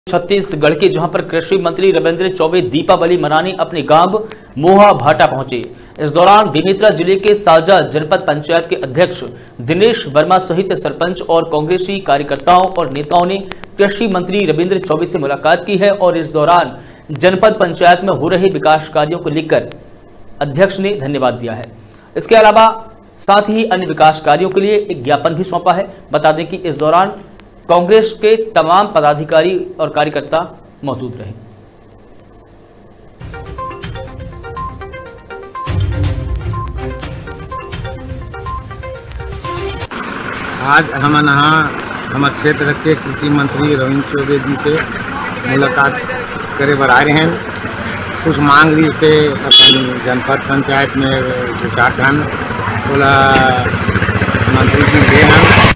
छत्तीसगढ़ के जहां पर कृषि मंत्री रविंद्र चौबे दीपावली मनाने अपने गांव मोहा भाटा पहुंचे। इस दौरान बेमेतरा जिले के साजा जनपद पंचायत के अध्यक्ष दिनेश वर्मा सहित सरपंच और कांग्रेसी कार्यकर्ताओं और नेताओं ने कृषि मंत्री रविंद्र चौबे से मुलाकात की है और इस दौरान जनपद पंचायत में हो रहे विकास कार्यों को लेकर अध्यक्ष ने धन्यवाद दिया है। इसके अलावा साथ ही अन्य विकास कार्यों के लिए एक ज्ञापन भी सौंपा है। बता दें कि इस दौरान कांग्रेस के तमाम पदाधिकारी और कार्यकर्ता मौजूद रहे। आज हम हमारे क्षेत्र के कृषि मंत्री रविंद्र चौबे जी से मुलाकात करे बर आ रहे हैं। कुछ मांग रही से अपन जनपद पंचायत में 2-4 टन बोला मंत्री जी दे हैं।